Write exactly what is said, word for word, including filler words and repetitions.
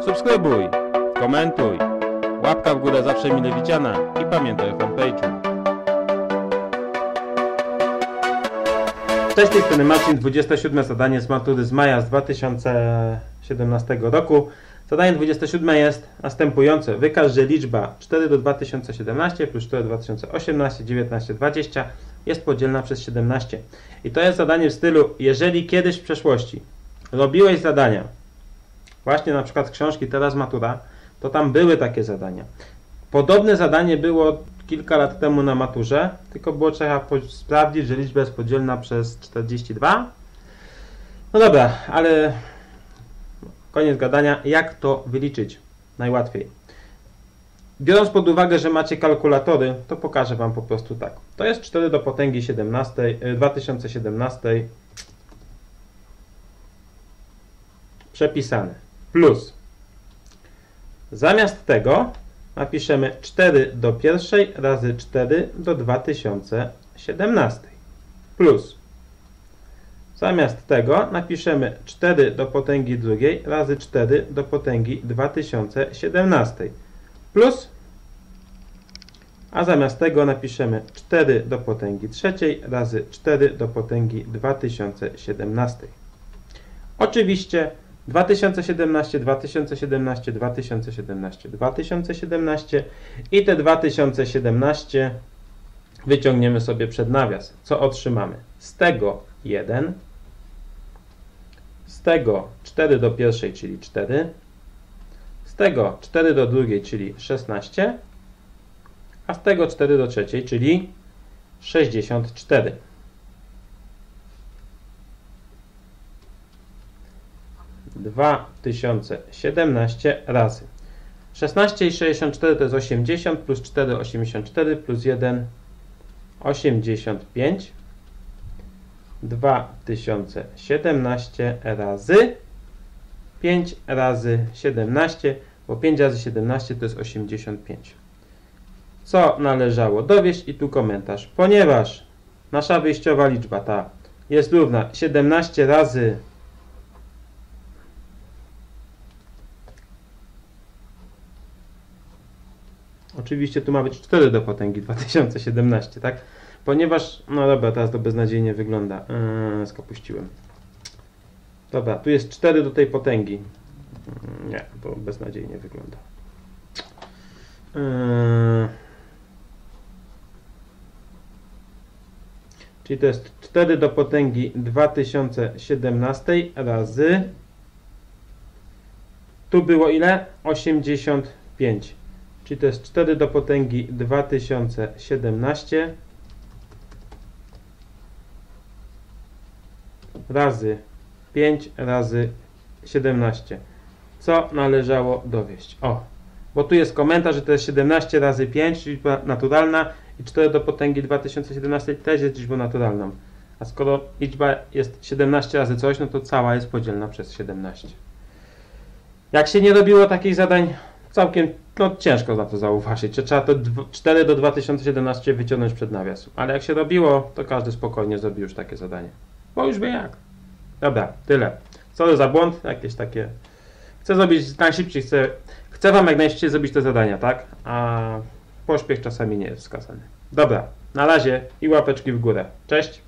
Subskrybuj, komentuj, łapka w górę zawsze mile widziana i pamiętaj o fanpage'u. Cześć, z tej strony Marcin, dwudzieste siódme zadanie z matury z maja z dwa tysiące siedemnastego roku. Zadanie dwudzieste siódme jest następujące. Wykaż, że liczba cztery do dwa tysiące siedemnaście plus cztery do dwa tysiące osiemnaście, dziewiętnaście, dwadzieścia jest podzielna przez siedemnaście. I to jest zadanie w stylu, jeżeli kiedyś w przeszłości robiłeś zadania, właśnie na przykład z książki Teraz matura, to tam były takie zadania. Podobne zadanie było kilka lat temu na maturze, tylko było trzeba sprawdzić, że liczba jest podzielna przez czterdzieści dwa. No dobra, ale koniec gadania. Jak to wyliczyć najłatwiej? Biorąc pod uwagę, że macie kalkulatory, to pokażę Wam po prostu tak. To jest cztery do potęgi siedemnaście, dwa tysiące siedemnaście przepisane. Plus zamiast tego napiszemy cztery do pierwszej razy cztery do dwa tysiące siedemnaście. Plus zamiast tego napiszemy cztery do potęgi drugiej razy cztery do potęgi dwa tysiące siedemnaście. Plus, a zamiast tego napiszemy cztery do potęgi trzeciej razy cztery do potęgi dwa tysiące siedemnaście. Oczywiście dwa tysiące siedemnaście, dwa tysiące siedemnaście, dwa tysiące siedemnaście, dwa tysiące siedemnaście i te dwa tysiące siedemnaście wyciągniemy sobie przed nawias. Co otrzymamy? Z tego jeden, z tego cztery do pierwszej, czyli cztery, z tego cztery do drugiej, czyli szesnaście, a z tego cztery do trzeciej, czyli sześćdziesiąt cztery. dwa tysiące siedemnaście razy szesnaście i sześćdziesiąt cztery to jest osiemdziesiąt, plus cztery osiemdziesiąt cztery, plus jeden osiemdziesiąt pięć. dwa tysiące siedemnaście razy pięć razy siedemnaście, bo pięć razy siedemnaście to jest osiemdziesiąt pięć. Co należało dowieść? I tu komentarz. Ponieważ nasza wyjściowa liczba ta jest równa siedemnaście razy oczywiście tu ma być cztery do potęgi dwa tysiące siedemnaście, tak? Ponieważ, no dobra, teraz to beznadziejnie wygląda. Yy, skapuściłem. Dobra, tu jest cztery do tej potęgi. Yy, nie, to beznadziejnie wygląda. Yy. Czyli to jest cztery do potęgi dwa tysiące siedemnaście razy, tu było ile? osiemdziesiąt pięć. Czyli to jest cztery do potęgi dwa tysiące siedemnaście razy pięć razy siedemnaście. Co należało dowieść? O, bo tu jest komentarz, że to jest siedemnaście razy pięć, czyli liczba naturalna, i cztery do potęgi dwa tysiące siedemnaście też jest liczbą naturalną. A skoro liczba jest siedemnaście razy coś, no to cała jest podzielna przez siedemnaście. Jak się nie robiło takich zadań, całkiem no, ciężko na to zauważyć, że trzeba to cztery do dwa tysiące siedemnaście wyciągnąć przed nawias. Ale jak się robiło, to każdy spokojnie zrobi już takie zadanie. Bo już wie jak. Dobra, tyle. Co za błąd? Jakieś takie... Chcę zrobić najszybciej, chcę, chcę Wam jak najszybciej zrobić te zadania, tak? A pośpiech czasami nie jest wskazany. Dobra, na razie i łapeczki w górę. Cześć!